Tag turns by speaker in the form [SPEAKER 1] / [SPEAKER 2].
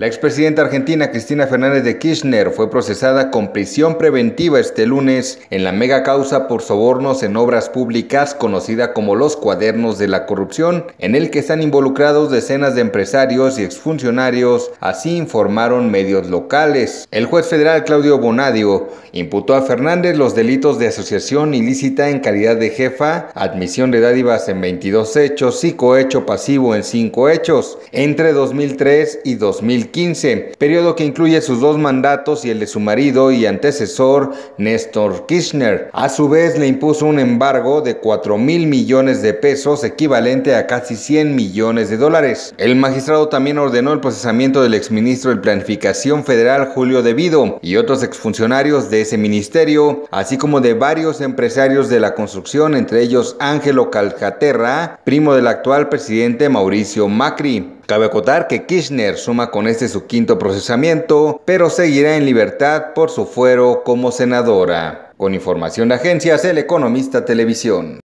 [SPEAKER 1] La expresidenta argentina Cristina Fernández de Kirchner fue procesada con prisión preventiva este lunes en la mega causa por sobornos en obras públicas conocida como los Cuadernos de la Corrupción, en el que están involucrados decenas de empresarios y exfuncionarios, así informaron medios locales. El juez federal Claudio Bonadio imputó a Fernández los delitos de asociación ilícita en calidad de jefa, admisión de dádivas en 22 hechos y cohecho pasivo en 5 hechos, entre 2003 y 2015, periodo que incluye sus 2 mandatos y el de su marido y antecesor Néstor Kirchner. A su vez le impuso un embargo de 4.000 millones de pesos, equivalente a casi 100 millones de dólares. El magistrado también ordenó el procesamiento del exministro de Planificación Federal Julio De Vido y otros exfuncionarios de ese ministerio, así como de varios empresarios de la construcción, entre ellos Ángelo Calcaterra, primo del actual presidente Mauricio Macri. Cabe acotar que Kirchner suma con este su 5º procesamiento, pero seguirá en libertad por su fuero como senadora. Con información de Agencias El Economista Televisión.